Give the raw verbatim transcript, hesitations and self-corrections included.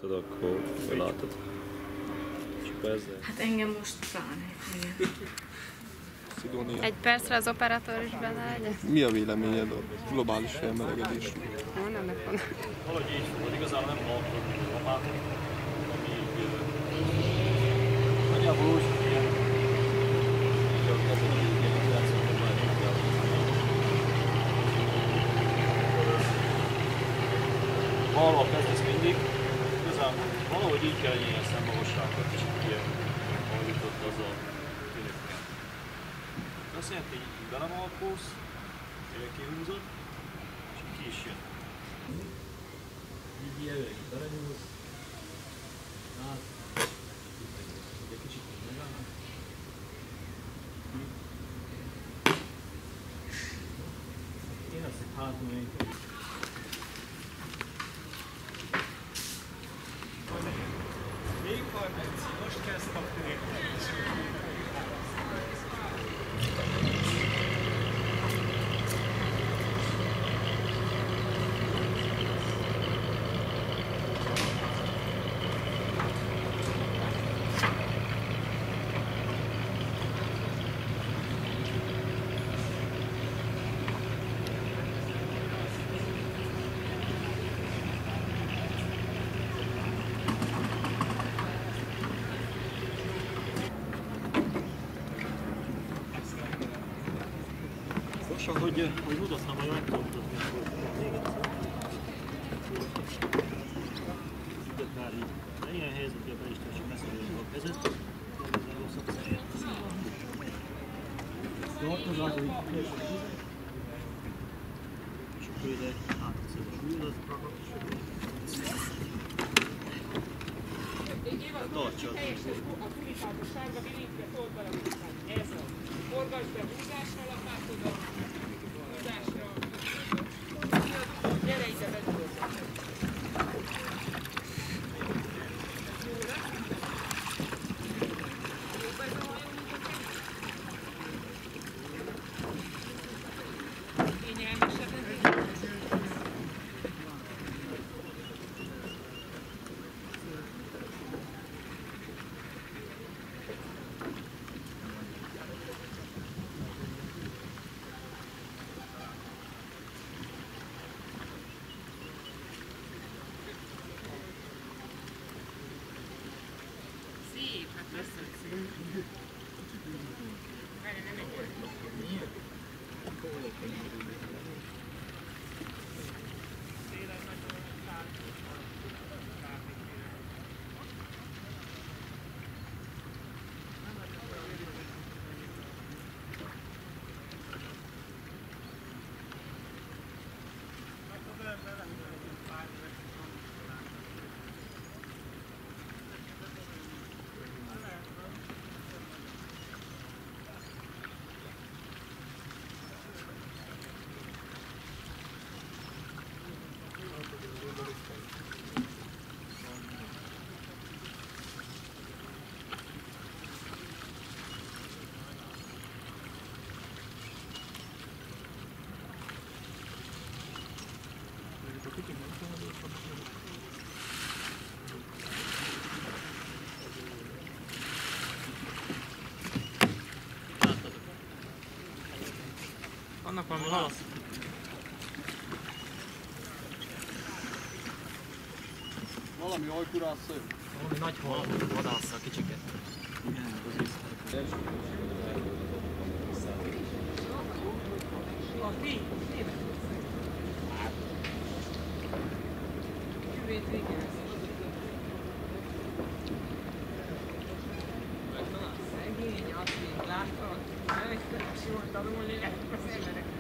tudod, akkor látod. És akkor ezzel. Hát engem most pláne, igen. Szidónia. Egy percre az operátor is beleállja? Mi a véleményed a globális felmelegedésről? No, nem megmondom. Valahogy így fogod, igazából nem hallottam a lapátot, amíg nagyjából úgy ilyen, így a kezdetben ilyen operációkat már nem valahol kezdesz mindig, igazából valahogy így kell legyen ezt a magasságot, és ilyen, ahogy jutott az a tényleg. Azt jelenti, hogy így belemalkolsz, kihúzod, és ki is jön. Így ilyen öreg, belenyúlsz, át, egy kicsit megállnak. Én azt egy hátul még. Még harminc, most kezd kapni. Most, ahogy, ahogy mutatnám, hogy meg tudom mutatni, akkor még egyszer. Tudod már így, de ilyen helyzetben be is kell csak beszélni a kezet. Ezzel rosszabb szerint. Tartozás, hogy és akkor ide átveszed a súlyodat, tartsad. A tulipátos sárga virígbe told bele a kutyát. Ez az. Forgasd be húzásra a lapátodat, húzásra. Gyere ide, bedugod. Jobb ez a hajó, mint a kenyér. Kényelmesebb ez így. Szép, hát lesz szép. Várj, nem egy olyan. Tényleg nagyon szállt. Annak valami halasz. Valami ajkurászó. Valami nagy hal vadásza, kicsiket. Igen, az vissza. A ti, tényleg. Jövét végén. Szegény, azt még látod? Elkezdett jól tanulni, az emberek.